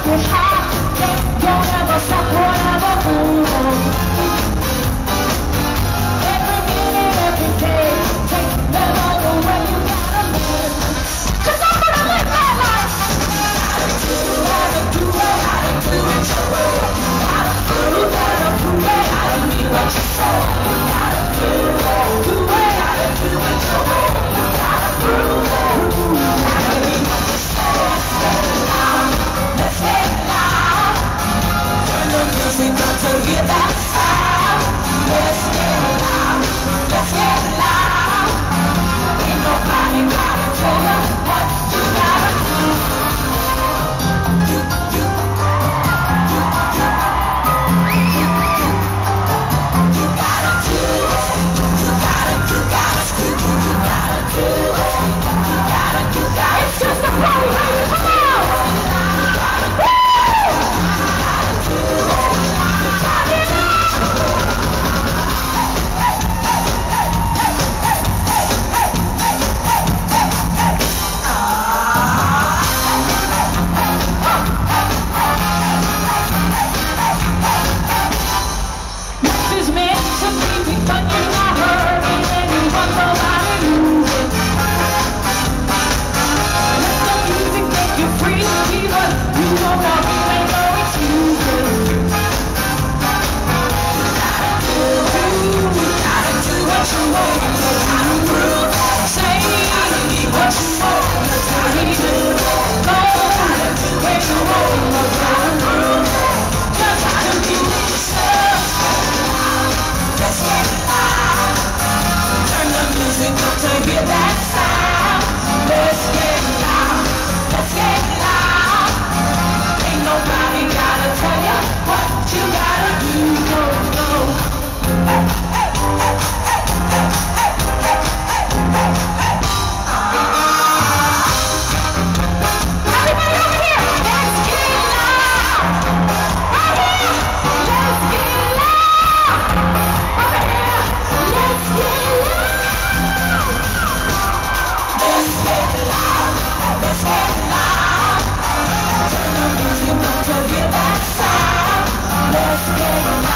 get high, don't ever stop, whatever, move on. Every minute, every day, take them all away, you gotta live. 'Cause I'm gonna live my life. Gotta do it, gotta do it your way. Gotta prove it, gotta be what you say. Gotta do it your way. Gotta prove it, gotta be what you say. Let's get loud. Turn the music up to hear that sound. Let's get loud. Let's get loud. Ain't nobody gotta tell you what you gotta do. You gotta do it. You gotta do it. It's just a party, baby. Come on. Woo! Life is meant to be fun, you're not hurting anyone, nobody losing. Let the music make you free, even you don't want me, ain't no excuses. Gotta do what you want, gotta prove it. Say, gotta be what you want, gotta do it. Go, gotta do what you want, gotta prove it. Just gotta be yourself. Let's get loud. Turn the music up to hear that sound. Let's get loud. Let's get loud. Ain't nobody gotta tell you what you gotta do. No, no. Hey, hey, hey, hey, hey, hey, hey, hey, hey, hey. Everybody over here, let's get loud. Right here, let's get loud. Over here, let's get loud. Let's get loud. Let's get loud. Turn the music up to hear that sound. Let's get loud.